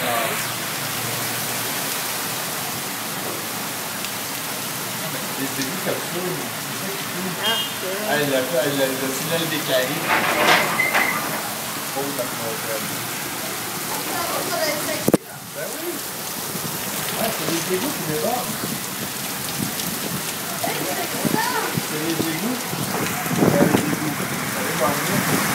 Des égouts comme ça, c'est ça qui fout. Ah, Le tunnel des Caraïbes. Oh, ça me Ben oui. Ah, c'est les égouts qui débordent. C'est les égouts. C'est les égouts. Ça déborde bien.